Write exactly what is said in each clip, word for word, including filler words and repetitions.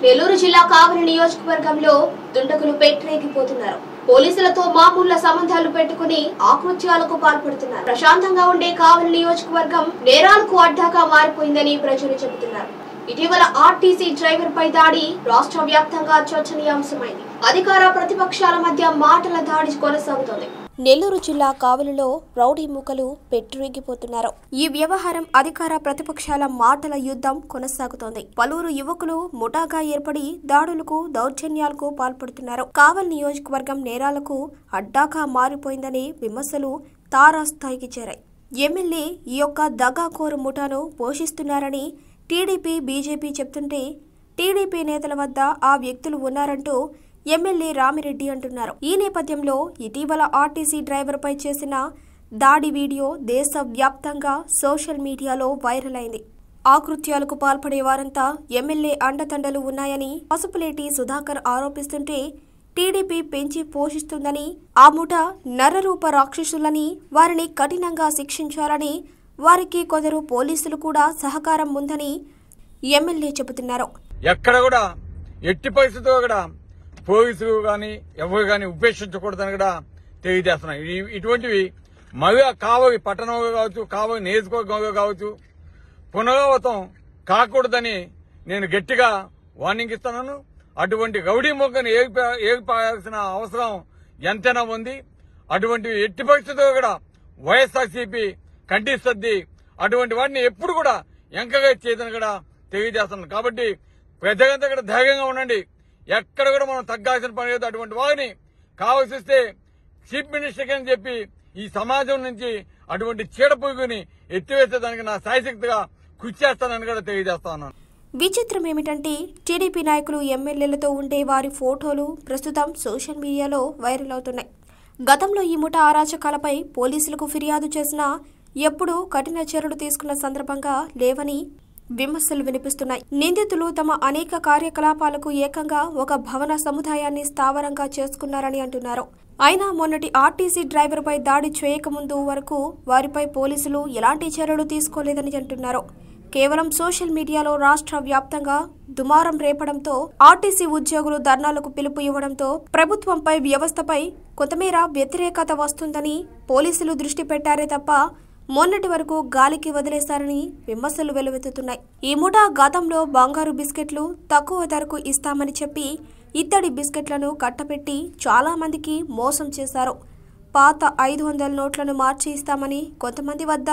నెల్లూరు జిల్లా కావలి నియోజకవర్గంలో దుండగులు పెట్టరేగిపోతున్నారు. పోలీసులతో మామూలు సంబంధాలు పెట్టుకుని ఆకృత్యాలకు పాల్పడుతున్నారు. ప్రశాంతంగా ఉండే కావలి నియోజకవర్గం నేరాలకు అడ్డాగా మారిపోయిందని ప్రజలు చెబుతున్నారు. ఇటీవల ఆర్టీసీ డ్రైవర్ పై దాడి రాష్ట్ర వ్యాప్తంగా చర్చనీయాంశమైంది. అధికార ప్రతిపక్షాల మధ్య మాటల దాడి కొనసాగుతోంది. నెల్లూరు జిల్లా కావలిలో రౌడీ మూకలు పెట్టిరేగిపోతున్నారు. ఈ వ్యవహారం అధికార ప్రతిపక్షాల మాటల యుద్ధం కొనసాగుతోంది. పలువురు యువకులు ముఠాగా ఏర్పడి దాడులకు దౌర్జన్యాలకు పాల్పడుతున్నారు. కావలి నియోజకవర్గం నేరాలకు అడ్డాగా మారిపోయిందని విమర్శలు తారాస్థాయికి చేరాయి. ఎమ్మెల్యే ఈ యొక్క దగాకోరు ముఠాను పోషిస్తున్నారని టీడీపీ బీజేపీ చెప్తుంటే టీడీపీ నేతల వద్ద ఆ వ్యక్తులు ఉన్నారంటూ ఎమ్మెల్యే రామిరెడ్డి అంటున్నారు. ఈ నేపథ్యంలో ఇటీవల ఆర్టీసీ డ్రైవర్ పై చేసిన దాడి వీడియో దేశ వ్యాప్తంగా సోషల్ మీడియాలో వైరల్ అయింది. ఆకృత్యాలకు పాల్పడే వారంతా ఎమ్మెల్యే అండదండలు ఉన్నాయని పసుపులేటి సుధాకర్ ఆరోపిస్తుంటే టీడీపీ పెంచి పోషిస్తుందని, ఆ ముఠ నరరూప రాక్షసులని, వారిని కఠినంగా శిక్షించాలని, వారికి కొందరు పోలీసులు కూడా సహకారం ఉందని ఎమ్మెల్యే చెబుతున్నారు. ఎక్కడ కూడా ఎట్టి పరిస్థితుల్లో కూడా పోలీసులు గాని ఎవరు గాని ఉపేక్షించకూడదని కూడా తెలియజేస్తున్నాయి. ఇటువంటివి మళ్ళీ కావలి పట్టణంలో కావచ్చు, కావలి నియోజకవర్గంలో కావచ్చు పునరావృతం కాకూడదని నేను గట్టిగా వార్నింగ్ ఇస్తున్నాను. అటువంటి రౌడీ మొక్కను ఏర్పాల్సిన అవసరం ఎంతైనా ఉంది. అటువంటి ఎట్టి పరిస్థితుల్లో కూడా వైఎస్ఆర్సీపీ ఖండిస్తుంది. అటువంటి వాటిని ఎప్పుడు కూడా ఎంకరేజ్ చేయదని కూడా తెలియజేస్తున్నాను. కాబట్టి ప్రజలంతా కూడా ధైర్యంగా ఉండండి. ఎక్కడ కూడా మనం తగ్గాల్సిన పని లేదు. అటువంటి వారిని కావాల్సిస్తే చీఫ్ మినిస్టర్ అని చెప్పి ఈ సమాజం నుంచి అటువంటి చీడ పురుగుని ఎత్తివేసేదానికి నా శాయశక్తిగా కృషి చేస్తానని కూడా తెలియజేస్తా ఉన్నాను. విచిత్రం ఏమిటంటే టీడీపీ నాయకులు ఎమ్మెల్యేలతో ఉండే వారి ఫోటోలు ప్రస్తుతం సోషల్ మీడియాలో వైరల్ అవుతున్నాయి. గతంలో ఈ ముఠా అరాచకాలపై పోలీసులకు ఫిర్యాదు చేసినా ఎప్పుడూ కఠిన చర్యలు తీసుకున్న సందర్భంగా లేవని విమర్శలు వినిపిస్తున్నాయి. నిందితులు తమ అనేక కార్యకలాపాలకు ఏకంగా ఒక భవన సముదాయాన్ని స్థావరంగా చేసుకున్నారని అంటున్నారు. అయినా మొన్నటి ఆర్టీసీ డ్రైవర్ పై దాడి చేయకముందు వరకు వారిపై పోలీసులు ఎలాంటి చర్యలు తీసుకోలేదని అంటున్నారు. కేవలం సోషల్ మీడియాలో రాష్ట్ర వ్యాప్తంగా దుమారం రేపడంతో, ఆర్టీసీ ఉద్యోగులు ధర్నాలకు పిలుపు ఇవ్వడంతో ప్రభుత్వంపై వ్యవస్థపై కొంతమేర వ్యతిరేకత వస్తుందని పోలీసులు దృష్టి పెట్టారే తప్ప మొన్నటి వరకు గాలికి వదిలేశారని విమర్శలు వెలువెత్తుతున్నాయి. ఈ ముఠా గతంలో బంగారు బిస్కెట్లు తక్కువ ధరకు ఇస్తామని చెప్పి ఇత్తడి బిస్కెట్లను కట్టపెట్టి చాలా మందికి మోసం చేశారు. పాత ఐదు వందల నోట్లను మార్చి ఇస్తామని కొంతమంది వద్ద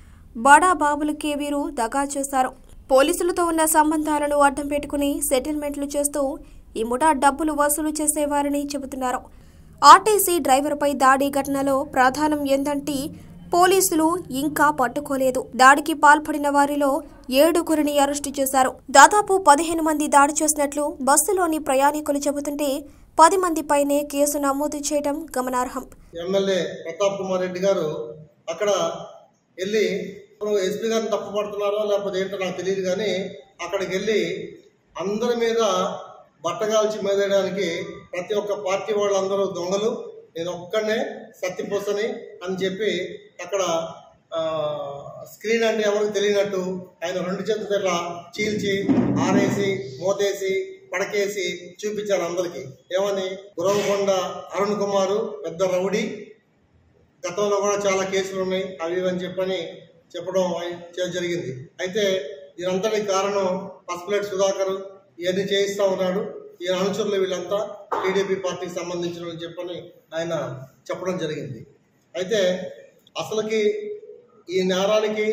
బడా బాబులకే వీరు దగా చేశారు. పోలీసులతో ఉన్న సంబంధాలను అడ్డం పెట్టుకుని సెటిల్మెంట్లు చేస్తూ ఈ ముఠా డబ్బులు వసూలు చేసేవారని చెబుతున్నారు. ఆర్టీసీ డ్రైవర్పై దాడి ఘటనలో ప్రధానం ఏందంటే పోలీసులు ఇంకా పట్టుకోలేదు. దాడికి పాల్పడిన వారిలో ఏడుగురిని అరెస్టు చేశారు. దాదాపు పదిహేను మంది దాడి చేసినట్లు బస్సులోని ప్రయాణికులు చెబుతుంటే పది మంది పైనే కేసు నమోదు చేయడం గమనార్హం. ఎమ్మెల్యే ప్రతాప్ కుమార్ రెడ్డి గారు అక్కడ వెళ్ళి ఎస్పీ గారిని తప్పుపడుతున్నారో లేకపోతే ఏంటో నాకు తెలియదు, కానీ అక్కడికి వెళ్ళి అందరి మీద బట్టగాల్చి మీదేయడానికి ప్రతి ఒక్క పార్టీ వాళ్ళందరూ దొంగలు, నేను ఒక్కడనే సత్యపోసని అని చెప్పి అక్కడ స్క్రీన్ అంటే ఎవరికి తెలియనట్టు ఆయన రెండు చేతుల ఇట్లా చీల్చి ఆరేసి మోతేసి పడకేసి చూపించారు అందరికి. ఏమని, గురవకొండ అరుణ్ కుమారు పెద్ద రౌడీ, గతంలో కూడా చాలా కేసులు ఉన్నాయి అవి అని చెప్పని చెప్పడం జరిగింది. అయితే దీనంతటి కారణం పసుపులేటి సుధాకర్ ఇవన్నీ చేయిస్తా ఉన్నాడు. ఈ అనుచరులు వీళ్ళంతా టీడీపీ పార్టీకి సంబంధించిన చెప్పని ఆయన చెప్పడం జరిగింది. అయితే అసలుకి ఈ నేరానికి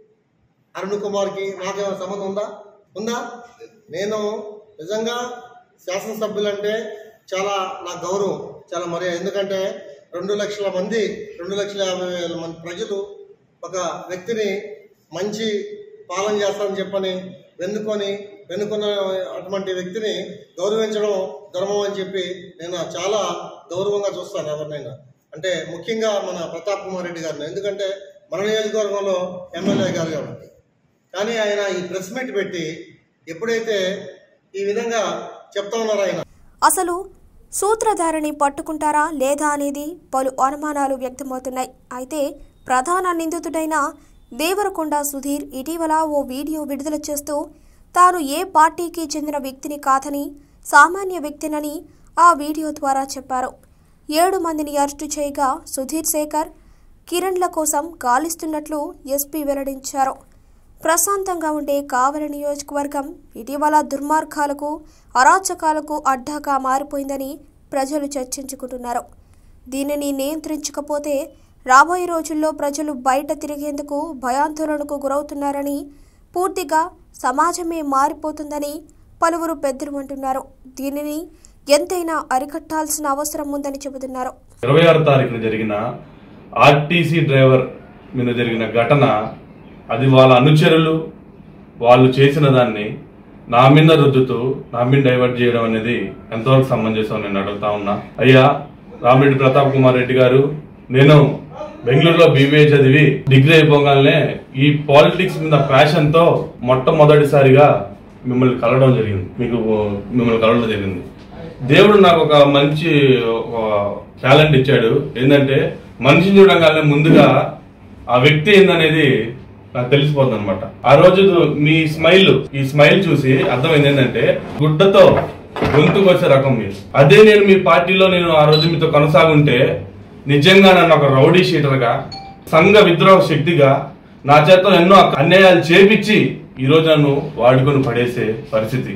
అరుణ్ కుమార్కి నాకేమైనా సంబంధం ఉందా ఉందా నేను నిజంగా శాసనసభ్యులంటే చాలా నా గౌరవం, చాలా మర్యాద. ఎందుకంటే రెండు లక్షల మంది రెండు లక్షల యాభై వేల మంది ప్రజలు ఒక వ్యక్తిని మంచి పాలన చేస్తారని చెప్పని వెన్నుకొని వెనుకున్న అటువంటి వ్యక్తిని గౌరవించడం ధర్మం అని చెప్పి నేను చాలా గౌరవంగా చూస్తాను ఎవరినైనా. అంటే ముఖ్యంగా మన ప్రతాప్ కుమార్ రెడ్డి గారిని, ఎందుకంటే మన నియోజకవర్గంలో ఎమ్మెల్యే గారు కాబట్టి. కానీ ఆయన ఈ ప్రెస్ మీట్ పెట్టి ఎప్పుడైతే ఈ విధంగా చెప్తా ఉన్నారో ఆయన అసలు సూత్రధారిని పట్టుకుంటారా లేదా అనేది పలు అనుమానాలు వ్యక్తమవుతున్నాయి. అయితే ప్రధాన నిందితుడైన దేవరకొండ సుధీర్ ఇటీవల ఓ వీడియో విడుదల చేస్తూ తాను ఏ పార్టీకి చెందిన వ్యక్తిని కాదని సామాన్య వ్యక్తినని ఆ వీడియో ద్వారా చెప్పారు. ఏడు మందిని అరెస్టు చేయగా సుధీర్ శేఖర్, కిరణ్ల కోసం గాలిస్తున్నట్లు ఎస్పీ వెల్లడించారు. ప్రశాంతంగా ఉండే కావలి నియోజకవర్గం ఇటీవల దుర్మార్గాలకు, అరాచకాలకు అడ్డాగా మారిపోయిందని ప్రజలు చర్చించుకుంటున్నారు. దీనిని నియంత్రించకపోతే రాబోయే రోజుల్లో ప్రజలు బయట తిరిగేందుకు భయాందోళనకు గురవుతున్నారని, పూర్తిగా సమాజమే మారిపోతుందని పలువురు పెద్దలు అంటున్నారు. దీనిని ఎంతైనా అరికట్టాల్సిన అవసరం ఉందని చెబుతున్నారు. ఇరవై ఆరు తారీఖున జరిగిన ఆర్టీసీ డ్రైవర్ మీద జరిగిన ఘటన, అది వాళ్ళ అనుచరులు వాళ్ళు చేసిన దాన్ని నా మీద రుద్దుతూ నా మీద డైవర్ట్ చేయడం అనేది ఎంతవరకు సమంజసం నేను అడుగుతా ఉన్నా. అయ్యా రామిరెడ్డి ప్రతాప్ కుమార్ రెడ్డి గారు, నేను బెంగళూరులో బీబీఏ చదివి డిగ్రీ అయిపోగానే ఈ పాలిటిక్స్ మీద ప్యాషన్ తో మొట్టమొదటిసారిగా మిమ్మల్ని కలవడం జరిగింది మీకు మిమ్మల్ని కలవడం జరిగింది దేవుడు నాకు ఒక మంచి టాలెంట్ ఇచ్చాడు. ఏంటంటే మనిషిని చూడగానే ముందుగా ఆ వ్యక్తి ఏందనేది నాకు తెలిసిపోతుంది అనమాట. ఆ రోజు మీ స్మైల్ ఈ స్మైల్ చూసి అర్థమైంది ఏంటంటే గుడ్డతో గొంతుకు వచ్చే రకం మీరు. అదే నేను మీ పార్టీలో నేను ఆ రోజు మీతో కొనసాగుంటే నిజంగా నన్ను ఒక రౌడీ షీటర్ గా, సంఘ విద్రోహ శక్తిగా నా చేత ఎన్నో అన్యాయాలు చేపించి ఈ రోజు నన్ను వాడుకొని పడేసే పరిస్థితి.